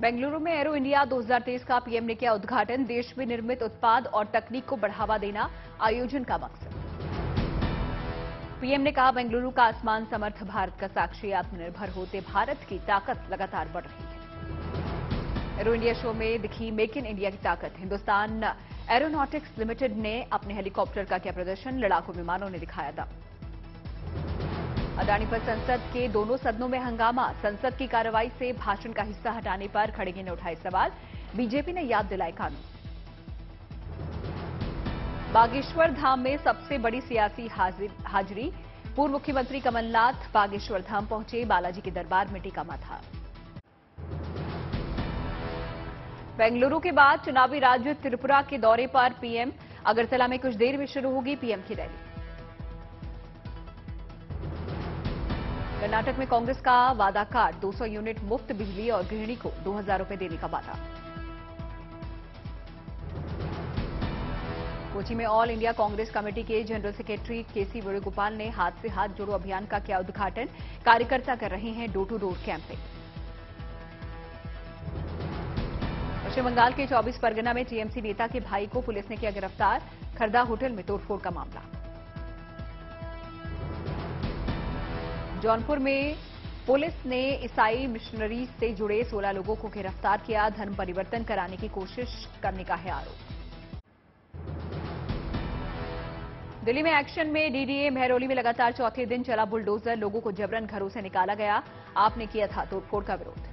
बेंगलुरु में arrow India 2023 का PM ने किया उद्घाटन। देश में निर्मित उत्पाद और तकनीक को बढ़ावा देना आयोजन का मकसद। पीएम ने कहा, बेंगलुरु का आसमान समर्थ भारत का साक्षी, आत्मनिर्भर होते भारत की ताकत लगातार बढ़ रही है। एरो इंडिया शो में दिखी मेक इन इंडिया की ताकत। हिंदुस्तान एरोनॉटिक्स लिमिटेड ने अपने हेलीकॉप्टर का किया प्रदर्शन, लड़ाकू विमानों ने दिखाया दम। अदानी पर संसद के दोनों सदनों में हंगामा। संसद की कार्रवाई से भाषण का हिस्सा हटाने पर खड़गे ने उठाए सवाल। बीजेपी ने याद दिलाए कानून। बागेश्वर धाम में सबसे बड़ी सियासी हाजिरी। पूर्व मुख्यमंत्री कमलनाथ बागेश्वर धाम पहुंचे, बालाजी के दरबार में टीका माथा। बेंगलुरु के बाद चुनावी राज्य त्रिपुरा के दौरे पर पीएम। अगरतला में कुछ देर में शुरू होगी पीएम की रैली। कर्नाटक में कांग्रेस का वादा कार्ड, 200 यूनिट मुफ्त बिजली और गृहिणी को 2000 रुपए देने का वादा। कोची में ऑल इंडिया कांग्रेस कमेटी के जनरल सेक्रेटरी केसी वेणुगोपाल ने हाथ से हाथ जोड़ो अभियान का किया उद्घाटन। कार्यकर्ता कर रहे हैं door to door campaign. Paschim Bengal के 24 परगना में टीएमसी नेता के भाई को पुलिस ने किया गिरफ्तार। खरदा होटल में तोड़फोड़ का मामला। जौनपुर में पुलिस ने ईसाई मिशनरी से जुड़े 16 लोगों को गिरफ्तार किया। धर्म परिवर्तन कराने की कोशिश करने का है आरोप। दिल्ली में एक्शन में डीडीए। महरौली में लगातार चौथे दिन चला बुलडोजर। लोगों को जबरन घरों से निकाला गया। आपने किया था तोड़फोड़ का विरोध।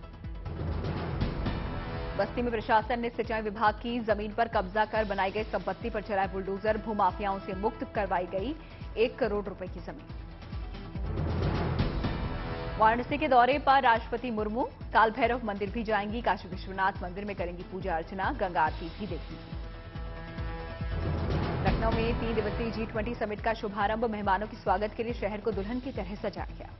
बस्ती में प्रशासन ने सिंचाई विभाग की जमीन पर कब्जा कर बनाई गई संपत्ति पर चलाए बुलडोजर। भूमाफियाओं से मुक्त करवाई गई 1 करोड़ रुपए की जमीन। वाराणसी के दौरे पर राष्ट्रपति मुर्मू काल भैरव मंदिर भी जाएंगी। काशी विश्वनाथ मंदिर में करेंगी पूजा अर्चना, गंगा आरती भी देखेंगी। लखनऊ में 3 दिवसीय G20 समिट का शुभारंभ। मेहमानों के स्वागत के लिए शहर को दुल्हन की तरह सजाया गया।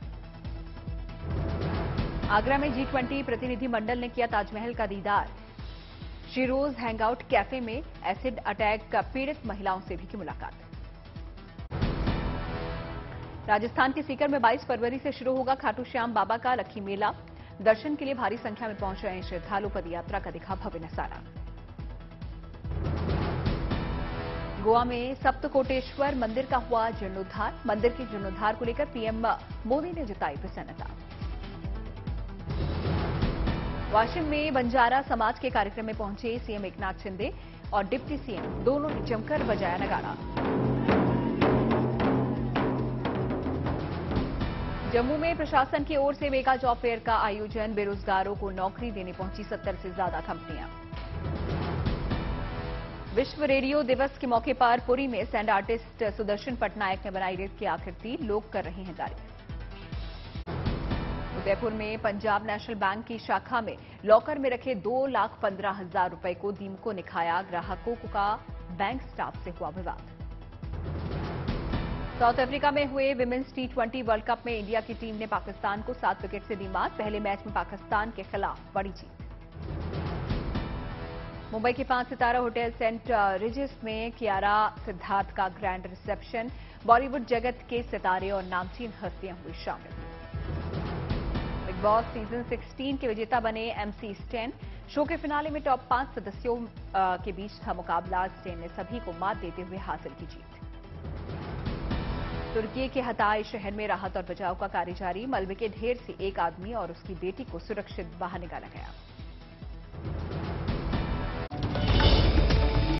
आगरा में G20 प्रतिनिधि मंडल ने किया ताजमहल का दीदार। शिरोज हैंगआउट कैफे में एसिड अटैक पीड़ित महिलाओं से भी की मुलाकात। राजस्थान के सीकर में 22 फरवरी से शुरू होगा खाटू श्याम बाबा का लक्खी मेला। दर्शन के लिए भारी संख्या में पहुंच रहे हैं श्रद्धालु। पदयात्रा का दिखा भव्य नजारा। गोवा में सप्तकोटेश्वर मंदिर का हुआ जीर्णोद्धार। मंदिर के जीर्णोद्धार को लेकर पीएम मोदी ने जताई प्रसन्नता। वाशिम में बंजारा समाज के कार्यक्रम में पहुंचे सीएम एकनाथ शिंदे और डिप्टी सीएम। दोनों ने जमकर बजाया नगाड़ा। जम्मू में प्रशासन की ओर से मेगा जॉब फेयर का आयोजन। बेरोजगारों को नौकरी देने पहुंची 70 से ज्यादा कंपनियां। विश्व रेडियो दिवस के मौके पर पुरी में सैंड आर्टिस्ट सुदर्शन पटनायक ने बनाई रेत की आकृति। लोग कर रहे हैं तारीफ। उदयपुर में पंजाब नेशनल बैंक की शाखा में लॉकर में रखे 2,15,000 रुपए को दीमकों ने खाया। ग्राहकों का बैंक स्टाफ से हुआ विवाद। साउथ अफ्रीका में हुए विमेंस T20 वर्ल्ड कप में इंडिया की टीम ने पाकिस्तान को 7 विकेट से दी मात। पहले मैच में पाकिस्तान के खिलाफ बड़ी जीत। मुंबई के 5 सितारा होटल सेंट रिजिस में कियारा सिद्धार्थ का ग्रैंड रिसेप्शन। बॉलीवुड जगत के सितारे और नामचीन हस्तियां हुई शामिल। बिग बॉस सीजन 16 के विजेता बने MC स्टेन। शो के फिनाले में टॉप 5 सदस्यों के बीच था मुकाबला। स्टेन ने सभी को मात देते हुए हासिल की जीत। तुर्की के हताय शहर में राहत और बचाव का कार्य जारी। मलबे के ढेर से एक आदमी और उसकी बेटी को सुरक्षित बाहर निकाला गया।